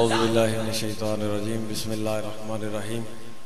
اعوذ باللہ من الشیطان الرجیم بسم اللہ الرحمن الرحیم۔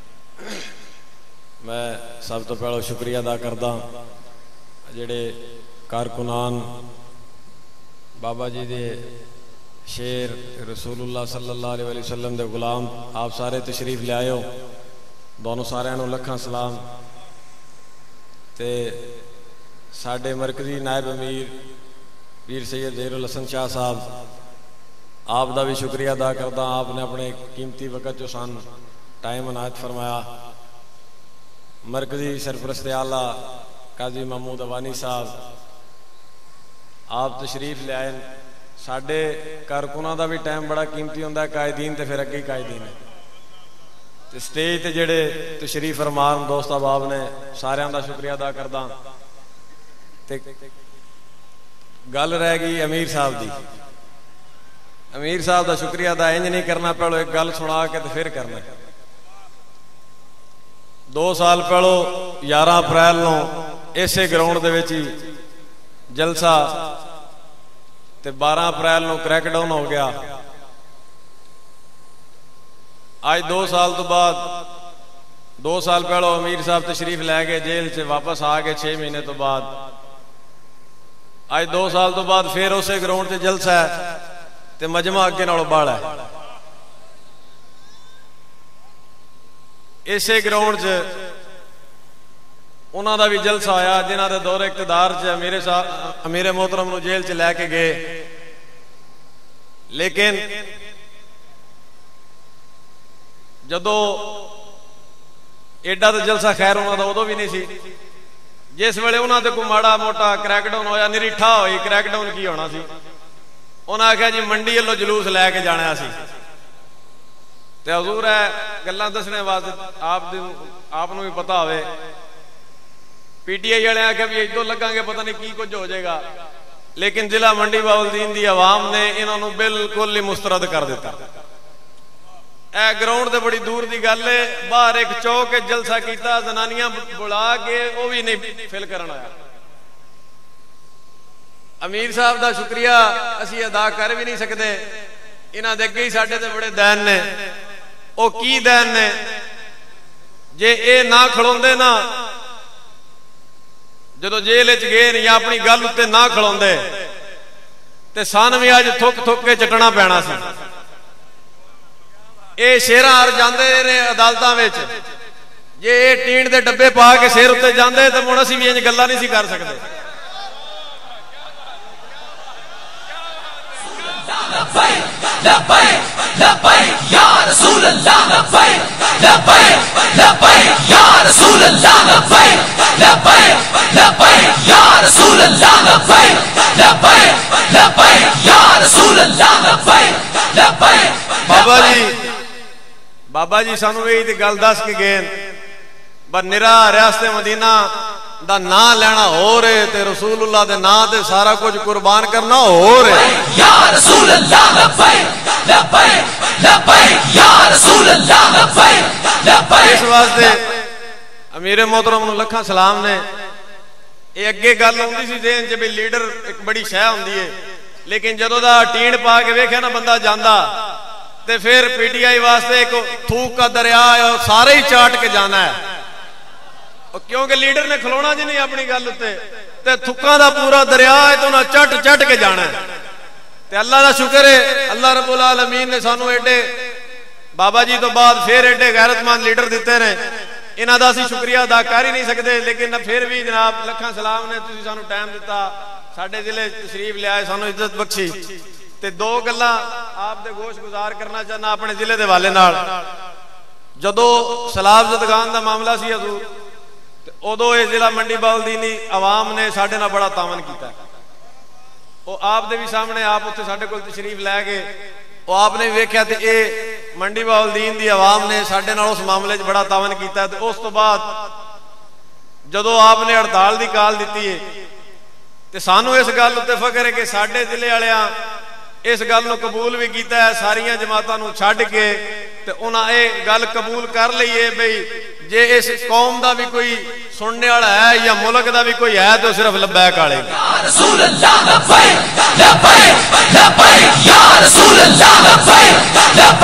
میں سب تو پہلو شکریہ ادا کردا جڑے کارکنان بابا جی دے شیر رسول اللہ صلی اللہ علیہ وسلم دے غلام آپ سارے تشریف لے آئے ہو، دونوں سارے نو لکھاں سلام۔ تے ساڈے مرکزی نائب امیر پیر سید زہیر الحسن شاہ صاحب آپ دا بھی شکریہ ادا کردا، آپ نے اپنے قیمتی وقت جو سان ٹائم عنایت فرمایا۔ مرکزی سرپرست اعلیٰ قاضی محمود اوانی صاحب آپ تشریف لے آئے۔ ساڈے کارکناں دا بھی ٹائم بڑا قیمتی ہوندا ہے، قائدین تے پھر اگے قائدین ہے تے سٹیج تے جڑے تشریف فرمان دوست احباب نے ساریاں دا شکریہ ادا کردا۔ تے گل رہ گئی امیر صاحب دی، امیر صاحب دا شکریہ ادا انج نہیں کرنا، پہلو ایک گل سنا کے تے پھر کرنا۔ 2 سال پہلو 11 اپریل نو اسے گراؤنڈ دے وچ جلسہ تے 12 اپریل نو کریک ڈاؤن ہو گیا۔ آج 2 سال تو بعد 2 سال پہلو امیر صاحب تشریف لے گئے جیل سے واپس آ گئے 6 مہینے تو بعد۔ آج 2 سال تو بعد پھر اسے گراؤنڈ تے جلسہ ہے تے مجمع اگے نالوں باہر ہے۔ اسے گراؤنڈ چ انہاں دا بھی جلسہ آیا جنہاں دے دور اقتدار چ امیر محترم نو جیل چ لے کے گئے، لیکن جدو ایڈا تو جلسہ خیر انہاں دا ادو بھی نہیں سی، جس ویلے انہاں تے کوئی ماڑا موٹا کریک ڈاؤن ہویا نریٹھا ہوئی، کریک ڈاؤن کی ہونا سی، انہاں آخیا جی منڈی والوں جلوس لے کے جانا سی تے حضور ہے گلاں دسنے واسطے آپ نو بھی پتا ہوئے۔ پی ٹی آئی والے آخیا بھی ادو لگاں گے پتہ نہیں کی کچھ ہو جائے گا، لیکن ضلع منڈی باولدین دی عوام نے انہوں نے بالکل ہی مسترد کر دیتا۔ اے گراؤنڈ تے بڑی دور دی گل ہے، باہر ایک چوک جلسہ کیتا، زنانیاں بلا کے وہ بھی نہیں فل کرن آیا۔ امیر صاحب دا شکریہ اسی ادا کر بھی نہیں سکتے، انہاں دے اگے ہی ساڈے تے بڑے دین نے۔ او کی دین نے جے اے نہ کھڑوندے نا جدو جیل وچ گئے یا اپنی گل تے نہ کھڑوندے تے سان بھی اج تھک تھک کے چٹنا پینا سی۔ اے شیراں ہر جاندے نے عدالتاں وچ، جے اے ٹین دے ڈبے پا کے سیر اتے جاندے تے مڑ اسی بھی انج گلاں نہیں سی کر سکدے۔ لبیک لبیک یا رسول اللہ، لبیک لبیک لبیک یا رسول اللہ، لبیک لبیک لبیک یا رسول اللہ، لبیک لبیک لبیک یا رسول اللہ، لبیک لبیک۔ بابا جی سانو یہی تے گل دس کے گئے، پر نرا ریاست مدینہ دا نا لینا ہو رہے تے رسول اللہ دے نا تے سارا کچھ قربان کرنا ہو رہے۔ یا رسول اللہ، لبیک لبیک لبیک یا رسول اللہ، لبیک لبیک۔ اس واسطے امیر محترم نو لکھاں سلام نے۔ یہ اگے گل ہوندی سی ذہن چ بھی لیڈر ایک بڑی شے ہوندی ہے، لیکن جدوں دا ٹین پا کے ویکھیا نا بندہ جاندا تے پھر پی ٹی آئی واسطے ایک تھوک کا دریا ہے، سارے ہی چاٹ کے جانا ہے، کیونکہ لیڈر نے کھلونا جی نہیں اپنی گل تے تھکاں دا پورا دریا ہے تو انہاں چٹ چٹ کے جانا ہے۔ تے اللہ دا شکر ہے اللہ رب العالمین نے سانو ایڈے بابا جی تو بعد پھر ایڈے غیرت مند لیڈر دیتے نے، انہاں دا اسی شکریہ ادا کر ہی نہیں سکتے، لیکن پھر بھی جناب لکھاں سلام نے تسی سانو ٹائم دیتا، ساڈے ضلع تشریف لے آئے، سانو عزت بخشی۔ تے 2 گلاں آپ دے گوش گزار کرنا چاہنا اپنے ضلع دے والے نال۔ جدو سلاب زدگان دا معاملہ سی حضور ادو یہ ضلع منڈی باولدینی عوام نے ساڈے نال بڑا تعاون کیتا ہے۔ وہ آپ دے بھی سامنے آپ اتنے ساڈے کول تشریف لے گئے، وہ آپ نے بھی ویکھیا تے اے منڈی باولدین دی عوام نے ساڈے نال اس معاملے 'چ بڑا تعاون کیتا ہے۔ تے اس تو بعد جدو آپ نے ہڑتال دی کال دیتی ہے تے سانو اس گل تے فخر ہے کہ ساڈے ضلع والیاں اس گل نو قبول بھی کیتا ہے، ساریاں جماعتاں نو چھڈ کے تے انہاں اے گل قبول کر لئی ہے بھئی جے اس قوم دا بھی کوئی سننے والا ہے یا ملک دا بھی کوئی ہے تو صرف لبیک والے۔ یا رسول اللہ، لبیک لبیک لبیک یا رسول اللہ، لبیک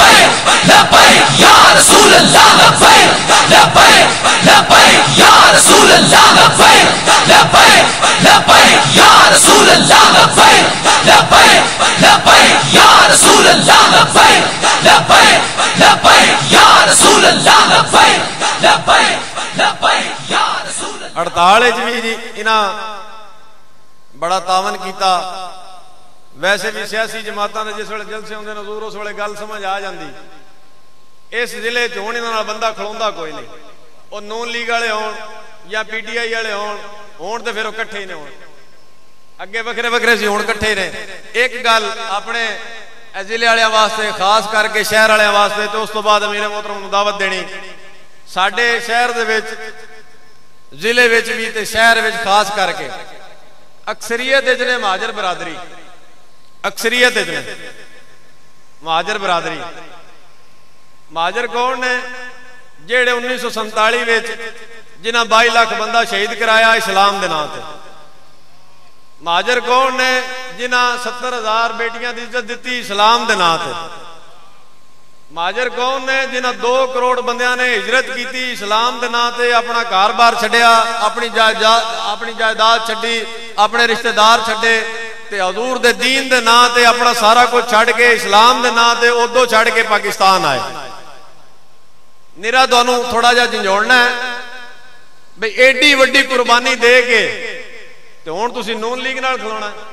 ہڑتال بھی جی انہاں بڑا تعاون کیتا. ویسے بھی سیاسی جماعتاں دے جس ویلے جلسے ہوندے حضور اس ویلے گل سمجھ آ جاندی. اس ضلع چ ہن انہاں نال بندہ کھلوندا کوئی نہیں. وہ نون لیگ والے ہون یا پی ٹی آئی والے ہون تے پھر وہ کٹھے ہی نے ہون. اگے وکھرے وکھرے سی ہن کٹھے نے. ایک گل اپنے ضلع والے واسطے خاص کر کے شہر والے واسطے تو اس تو بعد امیر محترم نوں دعوت دینی. ساڈے شہر دے وچ ضلع وچ بھی تے شہر وچ خاص کر کے اکثریت وچ نے مہاجر برادری. اکثریت وچ نے مہاجر برادری. مہاجر کون نے؟ جہے 1947 وچ جنہاں 22 لاکھ بندہ شہید کرایا اسلام دے نام تے. مہاجر کون نے؟ جنہاں 70,000 بیٹیاں دی عزت دیتی اسلام دے نام تے. مہاجر کون نے؟ جنہاں 2 کروڑ بندیاں نے ہجرت کیتی اسلام دے نام تے. اپنا گھر بار چھڈیا, اپنی جائیداد چھڈی, اپنے رشتہ دار چھڈے تے حضور دے دین دے نام تے اپنا سارا کچھ چھڈ کے اسلام دے نام تے ادو چھڈ کے پاکستان آئے. نیرا تانوں تھوڑا جا جھنجھوڑنا ہے بھئی ایڈی وڈی قربانی دے کے تے ہن تسی نون لیگ نال کھلونا ہے.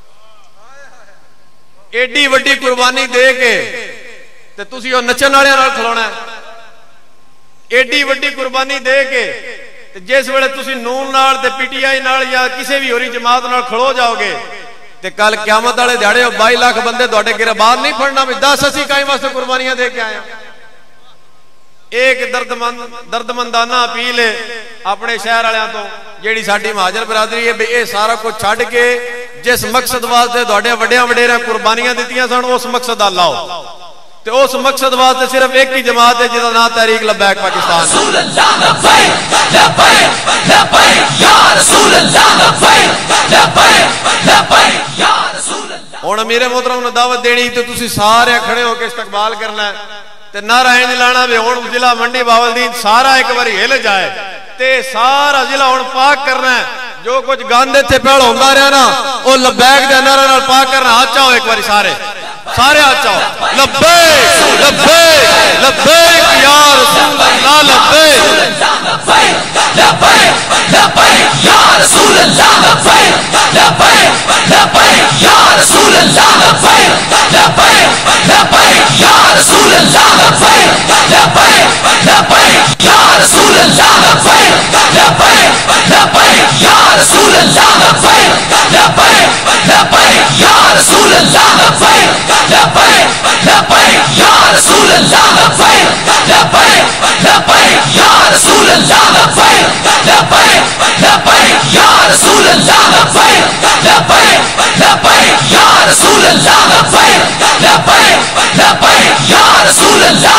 ایڈی وڈی قربانی دے کے تے تسی او نچن والے نال کھلونا ہے. ایڈی وڈی قربانی دے کے تے جس ویلے تسی نون نال تے پی ٹی آئی نال یا کسی بھی ہوری جماعت نال کھلو جاؤ گے تے کل قیامت والے دیہڑے 22 لاکھ بندے تہاڈے گربان نہیں پھڑنا بھی 10 اسی کائیں واسطے قربانیاں دے کے آئے ہیں. ایک دردمندانہ اپیل ہے اپنے شہر والوں تو جیڑی ساڈی مہاجر برادری ہے بھئی اے سارا کچھ چھڈ کے جس مقصد واسطے تہاڈے وڈیاں وڈیراں قربانیاں دتیاں سن اس مقصد دا لاؤ. تے اس مقصد واسطے صرف ایک ہی جماعت ہے جس دا نام تحریک لبیک پاکستان. رسول اللہ لبیک لبیک لبیک یا رسول اللہ لبیک لبیک لبیک یا رسول اللہ. ہن امیر محترم نے دعوت دینی تے تسی سارے کھڑے ہو کے استقبال کرنا ہے تے نعرہ نہیں لانا بھی ہن ضلع منڈی باولدین سارا ایک باری ہل جائے تے سارا ضلع ہن پاک کرنا ہے. جو کچھ گاندے تھے پہل ہوندا رہیا نا او لبیک دے نعرے نال پاک کرنا. ہاتھ چاہو ایک باری سارے ہاتھ چاہو. لبیک لبیک لبیک یا رسول اللہ لبیک لبیک لبیک یا رسول اللہ لبیک لبیک لبیک یا رسول اللہ لبیک لبیک لبیک یا رسول اللہ لبیک لبیک لبیک یا رسول اللہ لبیک لبیک لبیک یا رسول اللہ لبیک لبیک لبیک یا رسول اللہ لبیک لبیک لبیک یا رسول اللہ لبیک لبیک لبیک یا رسول اللہ لبیک لبیک لبیک یا رسول اللہ لبیک لبیک لبیک یا رسول اللہ لبیک لبیک لبیک یا رسول اللہ